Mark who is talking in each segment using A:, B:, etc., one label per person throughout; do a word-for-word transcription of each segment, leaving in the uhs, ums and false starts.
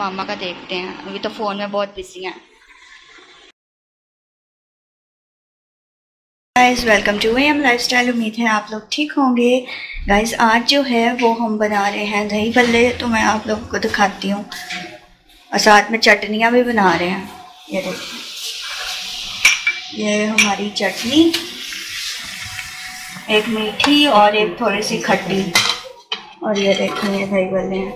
A: मामा का देखते हैं, अभी तो फ़ोन में बहुत बिजी हैं। Guys welcome to A M lifestyle. उम्मीद है आप लोग ठीक होंगे। गाइस आज जो है वो हम बना रहे हैं दही भल्ले, तो मैं आप लोगों को दिखाती हूँ और साथ में चटनियाँ भी बना रहे हैं। ये देखिए, ये हमारी चटनी, एक मीठी और एक थोड़ी सी खट्टी, और ये देखिए ये दही भल्ले हैं।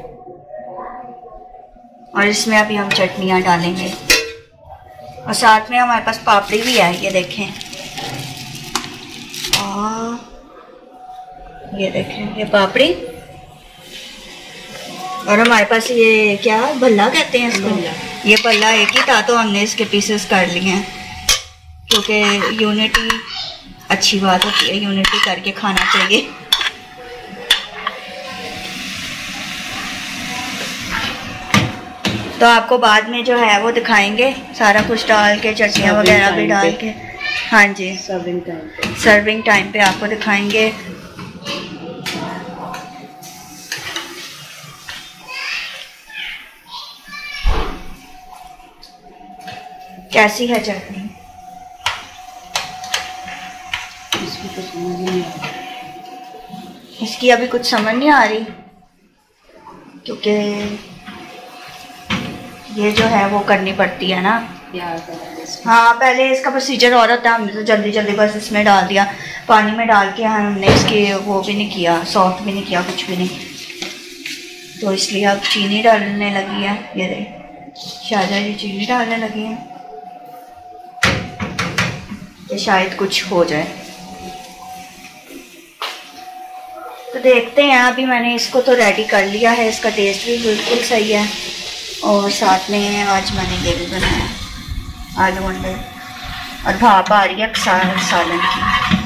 A: और इसमें अभी हम चटनियाँ डालेंगे और साथ में हमारे पास पापड़ी भी है, ये देखें। और ये देखें ये पापड़ी, और हमारे पास ये क्या भल्ला कहते हैं इसको, ये भल्ला एक ही था तो हमने इसके पीसेस कर लिए हैं, क्योंकि यूनिटी अच्छी बात होती है, यूनिटी करके खाना चाहिए। तो आपको बाद में जो है वो दिखाएंगे सारा कुछ डाल के, चटनियाँ वगैरह भी डाल के। हाँ जी, सर्विंग टाइम पे सर्विंग टाइम पे आपको दिखाएंगे। कैसी है चटनी, इसकी कुछ समझ नहीं आ रही, इसकी अभी कुछ समझ नहीं आ रही, क्योंकि ये जो है वो करनी पड़ती है ना। हाँ, पहले इसका प्रोसीजर और होता है, हमने तो जल्दी जल्दी बस इसमें डाल दिया, पानी में डाल के हमने इसके वो भी नहीं किया, सॉफ्ट भी नहीं किया, कुछ भी नहीं। तो इसलिए अब चीनी डालने लगी है, ये देख शाहजहा जी चीनी डालने लगी है कि शायद कुछ हो जाए। तो देखते हैं, अभी मैंने इसको तो रेडी कर लिया है, इसका टेस्ट भी बिल्कुल सही है। और साथ में आज मैंने ये भी बनाया आलू अंडे, और भाप आ रही है सालन की।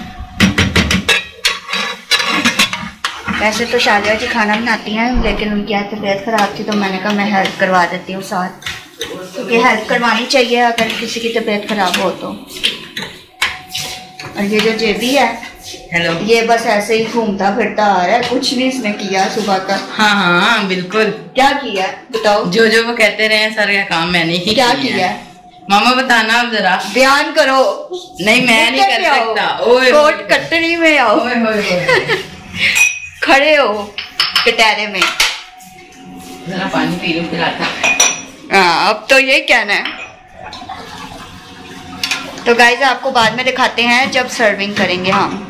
A: वैसे तो शाहजहा जी खाना बनाती हैं, लेकिन उनकी आज तबीयत ख़राब थी तो मैंने कहा मैं हेल्प करवा देती हूँ साथ, क्योंकि हेल्प करवानी चाहिए अगर किसी की तबीयत ख़राब हो तो। और ये जो जेबी है, हेलो, ये बस ऐसे ही घूमता फिरता आ रहा है, कुछ नहीं इसने किया सुबह तक।
B: हाँ हाँ बिल्कुल।
A: क्या किया बताओ,
B: जो जो वो कहते रहे सारे काम मैंने ही
A: क्या
B: किया,
A: किया?
B: मामा बताना आप जरा,
A: बयान करो।
B: नहीं मैं नहीं कर सकता। ओए
A: कोट कटरी में आओ,
B: ओए ओए
A: खड़े हो कटहरे में,
B: जरा पानी पी लो पिलाता।
A: हाँ, अब तो यही कहना है। तो गाइस आपको बाद में दिखाते हैं जब सर्विंग करेंगे हम।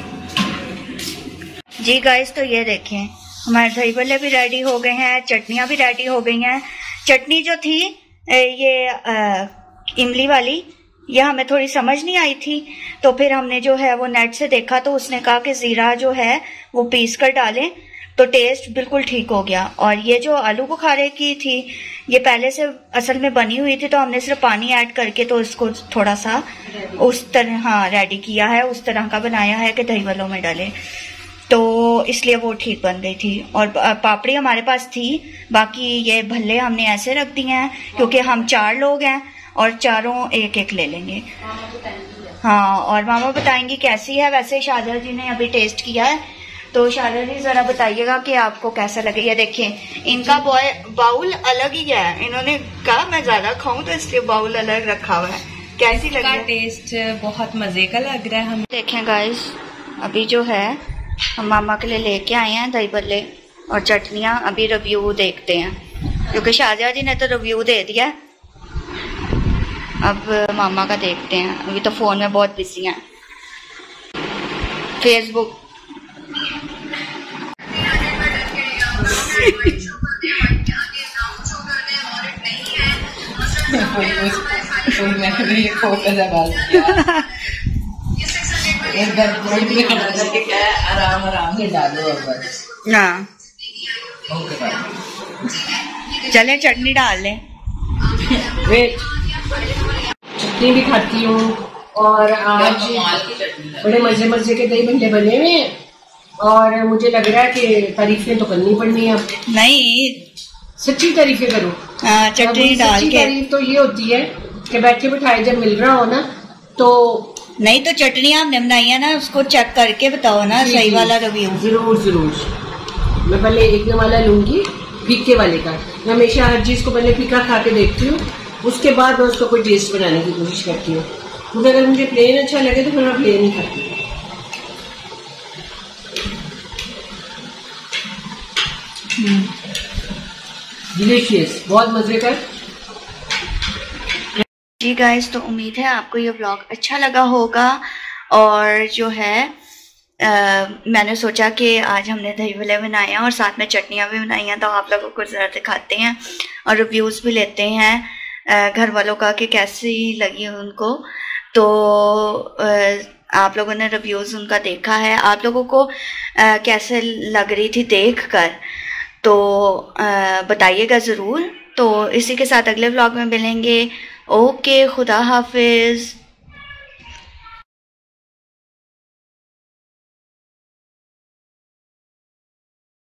A: जी गाइस, तो ये देखें हमारे दही भल्ले भी रेडी हो गए हैं, चटनियाँ भी रेडी हो गई हैं। चटनी जो थी ये आ, इमली वाली, ये हमें थोड़ी समझ नहीं आई थी, तो फिर हमने जो है वो नेट से देखा, तो उसने कहा कि ज़ीरा जो है वो पीस कर डालें तो टेस्ट बिल्कुल ठीक हो गया। और ये जो आलू बुखारे की थी, ये पहले से असल में बनी हुई थी, तो हमने सिर्फ पानी ऐड करके तो इसको थोड़ा सा उस तरह हाँ रेडी किया है, उस तरह का बनाया है कि दही भल्लों में डाले, तो इसलिए वो ठीक बन गई थी। और पापड़ी हमारे पास थी, बाकी ये भल्ले हमने ऐसे रख दिए हैं क्योंकि हम चार लोग हैं और चारों एक एक ले लेंगे। हाँ, और मामा बताएंगी कैसी है। वैसे शाहजहा जी ने अभी टेस्ट किया है, तो शाहजहा जी जरा बताइएगा कि आपको कैसा लगे। ये देखें इनका बाउल अलग ही है, इन्होंने कहा मैं ज्यादा खाऊं तो इसलिए बाउल अलग रखा हुआ है। कैसी लगी?
C: टेस्ट बहुत मजे का लग रहा है। हम
A: देखें गाइस, अभी जो है हम मामा के लिए लेके आए हैं दही भल्ले और चटनियाँ, अभी रिव्यू देखते हैं, क्योंकि शाहजहा जी ने तो रिव्यू दे दिया, अब मामा का देखते हैं। अभी तो फ़ोन में बहुत बिजी हैं, फेसबुक
B: आराम आराम से डालो बस।
A: हाँ, चलें चटनी डाल लें।
C: वेट, चटनी भी खाती हूँ, और आज बड़े मजे मजे के दही भल्ले बने हुए हैं, और मुझे लग रहा है कि तारीफें तो करनी पड़नी है। अब
A: नहीं,
C: सच्ची तारीफें करो।
A: हाँ, चटनी डाल के।
C: तारीफ तो ये होती है कि बैठे बिठाए जब मिल रहा हो ना, तो
A: नहीं तो चटनी आपने बनाई है ना, उसको चेक करके बताओ ना सही वाला रिव्यू।
C: जरूर जरूर, मैं पहले एक वाला लूंगी फीके वाले का। मैं हमेशा हर चीज़ को पहले फीका खा के देखती हूँ, उसके बाद मैं उसका कोई टेस्ट बनाने की कोशिश करती हूँ। मुझे अगर मुझे प्लेन अच्छा लगे तो फिर मैं प्लेन ही खाती हूँ। डिलीशियस, बहुत मजे का।
A: जी गाइस, तो उम्मीद है आपको ये व्लॉग अच्छा लगा होगा। और जो है आ, मैंने सोचा कि आज हमने दही भल्ले बनाए हैं और साथ में चटनियाँ भी बनाई हैं, तो आप लोगों को ज़रा दिखाते हैं और रिव्यूज़ भी लेते हैं घर वालों का कि कैसी लगी उनको। तो आ, आप लोगों ने रिव्यूज़ उनका देखा है, आप लोगों को आ, कैसे लग रही थी देख कर, तो बताइएगा ज़रूर। तो इसी के साथ अगले व्लॉग में मिलेंगे। ओके, खुदा हाफिज़।